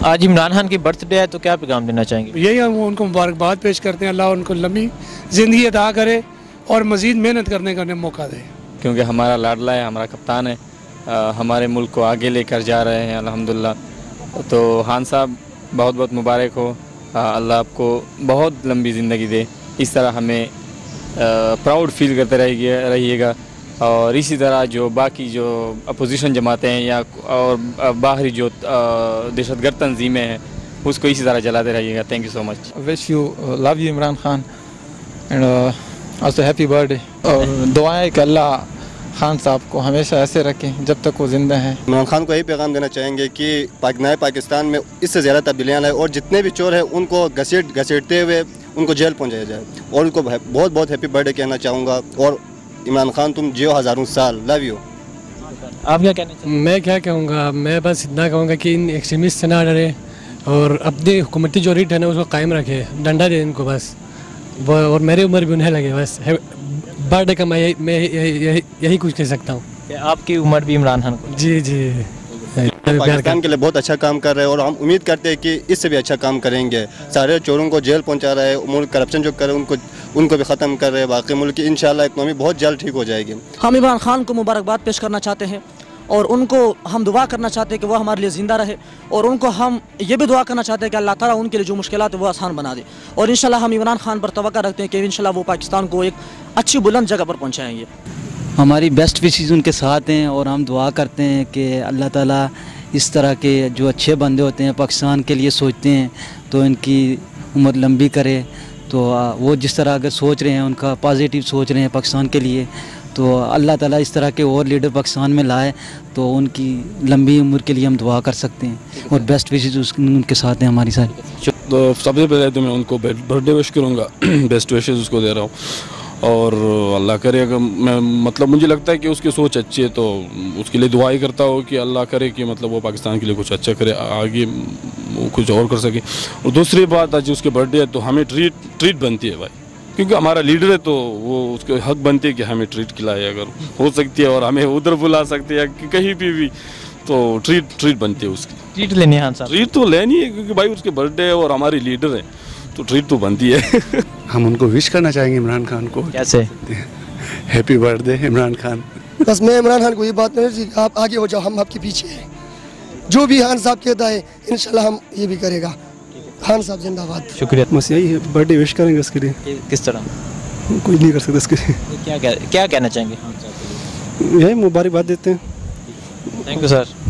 आज इमरान खान की बर्थडे है तो क्या पैगाम देना चाहेंगे? यही हम उनको मुबारकबाद पेश करते हैं। अल्लाह उनको लंबी ज़िंदगी अता करे और मज़ीद मेहनत करने का मौका दे, क्योंकि हमारा लाडला है, हमारा कप्तान है, हमारे मुल्क को आगे लेकर जा रहे हैं अल्हम्दुलिल्लाह। तो खान साहब बहुत बहुत मुबारक हो, अल्लाह आपको बहुत लंबी ज़िंदगी दे, इस तरह हमें प्राउड फील करते रहिएगा। और इसी तरह जो बाकी जो अपोजिशन जमातें हैं या और बाहरी जो दहशतगर्द तंजीमें हैं उसको इसी तरह जलाते रहिएगा। Thank you so much. Wish you love you Imran Khan and also happy birthday. और दुआएं कि अल्लाह खान साहब को हमेशा ऐसे रखें जब तक वो जिंदा हैं। इमरान खान को यही पैगाम देना चाहेंगे कि नए पाकिस्तान में इससे ज़्यादा तब्दीलियाँ लाए और जितने भी चोर हैं उनको घसीटते हुए उनको जेल पहुँचाया जाए। और उनको बहुत बहुत हैप्पी बर्थडे कहना चाहूँगा। और इमरान खान तुम जियो हज़ारों साल, लव यू। आप क्या कहना चाहेंगे? मैं क्या कहूँगा, मैं बस इतना कहूँगा कि इन एक्सट्रीमिस्ट से ना डरे और अपनी हुकूमती जो रीट है ना उसको कायम रखे, डंडा दे इनको बस। और मेरी उम्र भी उन्हें लगे बस। बर्थडे का मैं यही कुछ कह सकता हूँ। आपकी उम्र भी इमरान खान को? जी जी। पाकिस्तान के लिए बहुत अच्छा काम कर रहे हैं और हम उम्मीद करते हैं कि इससे भी अच्छा काम करेंगे। सारे चोरों को जेल पहुंचा रहे हैं, मुल्क करप्शन जो कर रहे हैं उनको भी ख़त्म कर रहे हैं। बाकी मुल्क की इंशाल्लाह इकनॉमी बहुत जल्द ठीक हो जाएगी। हम इमरान खान को मुबारकबाद पेश करना चाहते हैं और उनको हम दुआ करना चाहते हैं कि वह हमारे लिए ज़िंदा रहे। और उनको हम ये भी दुआ करना चाहते हैं कि अल्लाह ताला उनके लिए जो मुश्किलात है वो आसान बना दे। और इंशाल्लाह हम इमरान खान पर तवक्का रखते हैं कि इंशाल्लाह वो पाकिस्तान को एक अच्छी बुलंद जगह पर पहुँचाएँगे। हमारी बेस्ट विशेस उनके साथ हैं और हम दुआ करते हैं कि अल्लाह ताला इस तरह के जो अच्छे बंदे होते हैं पाकिस्तान के लिए सोचते हैं तो इनकी उम्र लंबी करे। तो वो जिस तरह अगर सोच रहे हैं, उनका पॉजिटिव सोच रहे हैं पाकिस्तान के लिए, तो अल्लाह ताला इस तरह के और लीडर पाकिस्तान में लाए तो उनकी लंबी उम्र के लिए हम दुआ कर सकते हैं। और बेस्ट विशेस उनके साथ हैं हमारी सारी। तो सबसे पहले तो मैं उनको बर्थडे विश करूँगा, बेस्ट विशेस उसको दे रहा हूँ। और अल्लाह करे, अगर मैं मतलब मुझे लगता है कि उसकी सोच अच्छी है तो उसके लिए दुआई करता हो कि अल्लाह करे कि मतलब वो पाकिस्तान के लिए कुछ अच्छा करे, आगे कुछ और कर सके। और दूसरी बात, आज उसके बर्थडे है तो हमें ट्रीट बनती है भाई, क्योंकि हमारा लीडर है तो वो उसके हक बनती है कि हमें ट्रीट खिलाए अगर हो सकती है, और हमें उधर बुला सकते हैं कि कहीं भी तो ट्रीट बनती है उसकी। ट्रीट लेनी है साहब? ट्रीट तो लेनी है क्योंकि भाई उसके बर्थडे है और हमारी लीडर है तो ट्रीट तो बनती है। हम उनको विश करना चाहेंगे इमरान खान को। कैसे? Happy birthday Imran Khan. बस मैं इमरान खान को ये बात नहीं, आप आगे हो जाओ, हम आपके पीछे हैं। जो भी खान साहब कहता है इंशाल्लाह हम ये भी करेगा। खान साहब जिंदाबाद। शुक्रिया। बस यही है, बर्थडे विश करेंगे उसके लिए। किस तरह? कुछ नहीं कर सकते उसके लिए। क्या कहना चाहेंगे? यही मुबारकबाद देते हैं। Thank you sir.